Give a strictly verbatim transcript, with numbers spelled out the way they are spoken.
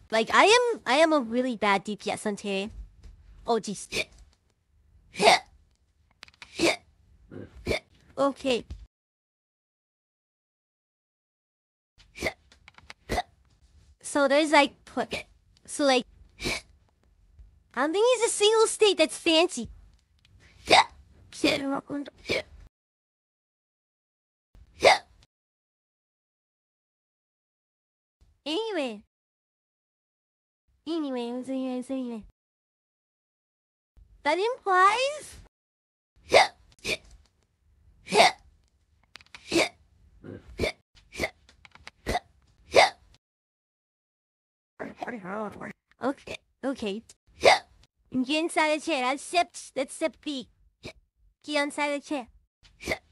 Like I am, I am a really bad D P S on Terry. Oh jeez. Okay. So there's like put. So like, I don't think it's a single state that's fancy. Anyway. Anyway, anyway, anyway. That implies. Okay, okay. Get inside the chair. That's step, that's step B. Get inside the chair.